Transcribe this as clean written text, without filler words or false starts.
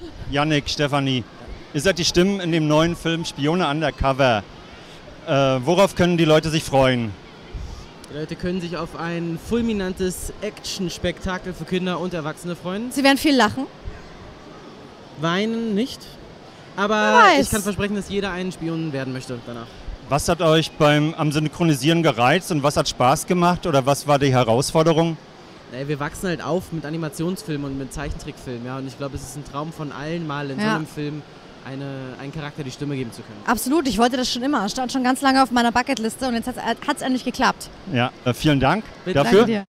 Yannick, Stefanie, ihr seid die Stimmen in dem neuen Film Spione Undercover. Worauf können die Leute sich freuen? Die Leute können sich auf ein fulminantes Action-Spektakel für Kinder und Erwachsene freuen. Sie werden viel lachen. Weinen nicht. Aber ich kann versprechen, dass jeder ein Spion werden möchte danach. Was hat euch am Synchronisieren gereizt und was hat Spaß gemacht oder was war die Herausforderung? Wir wachsen halt auf mit Animationsfilmen und mit Zeichentrickfilmen. Ja? Und ich glaube, es ist ein Traum von allen, mal in so einem Film einen Charakter die Stimme geben zu können. Absolut, ich wollte das schon immer. Stand schon ganz lange auf meiner Bucketliste und jetzt hat es endlich geklappt. Ja, vielen Dank Bitte. dafür. Danke dir.